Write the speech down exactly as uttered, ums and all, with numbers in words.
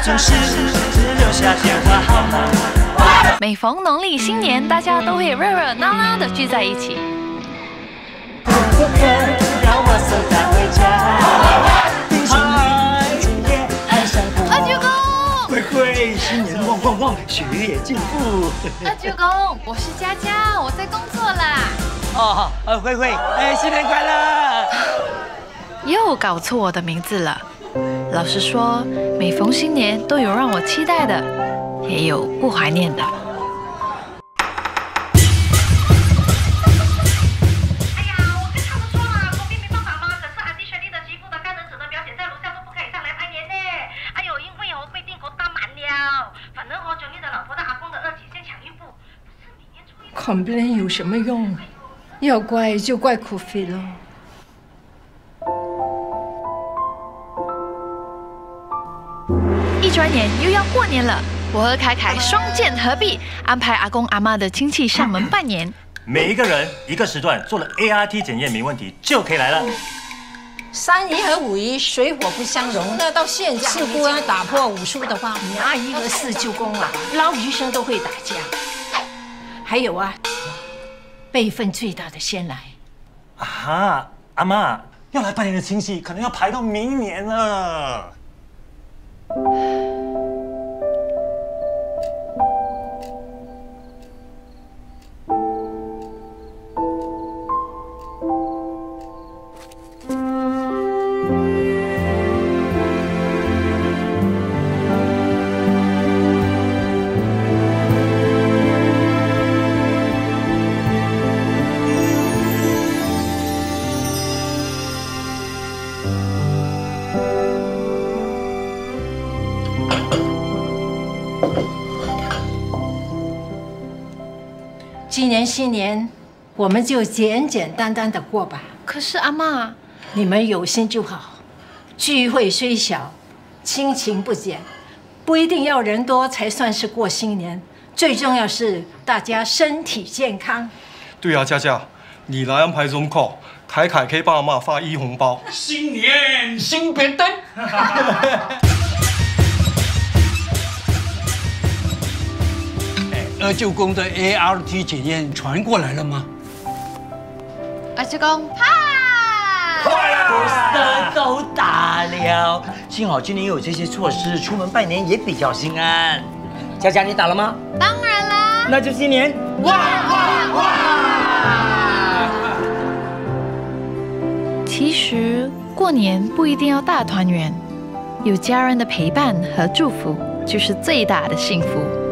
总是只留下电话号码。 每逢农历新年，大家都会热热闹闹的聚在一起。 可不可让我送她回家？弟兄们今天爱上我。 二舅公， 慧慧，新年旺旺旺，学业进步。 二舅公，我是佳佳，我在工作啦。 哦，呃，慧慧，哎，新年快乐！ 又搞错我的名字了。老实说，每逢新年都有让我期待的，也有不怀念的。 哎呀，我跟他们说了，国宾没办法吗？可是安迪学弟的媳妇的感染者的表姐在楼下都不可以上来攀岩呢。哎呦，因为哦被订口搭满了。反正哦，九弟的老婆的阿公的二姐先抢孕妇，不是明年初一。 complain 有什么用？要怪就怪苦菲喽。 一转眼又要过年了，我和凯凯双剑合璧，安排阿公阿嬷的亲戚上门拜年。 每一个人一个时段做了 A R T 检验没问题，就可以来了。 三姨和五姨水火不相容，那到现在事故要打破武术的话， 你阿姨和四舅公啊，老余生都会打架。还有啊，辈分最大的先来。 啊，阿妈要来拜年的亲戚，可能要排到明年了。 今年新年，我们就简简单单的过吧。 可是阿嬷， 你们有心就好。聚会虽小，亲情不减，不一定要人多才算是过新年。最重要是大家身体健康。 对啊，佳佳，你来安排 Zoom call， 凯凯可以帮阿妈发一红包。 新年新变灯。二舅公的 A R T 检验传过来了吗？ 二舅公，嗨！ 的都打了，幸好今年有这些措施，出门拜年也比较心安。佳佳，你打了吗？ 当然啦， 那就新年哇哇哇！ 其实过年不一定要大团圆，有家人的陪伴和祝福就是最大的幸福。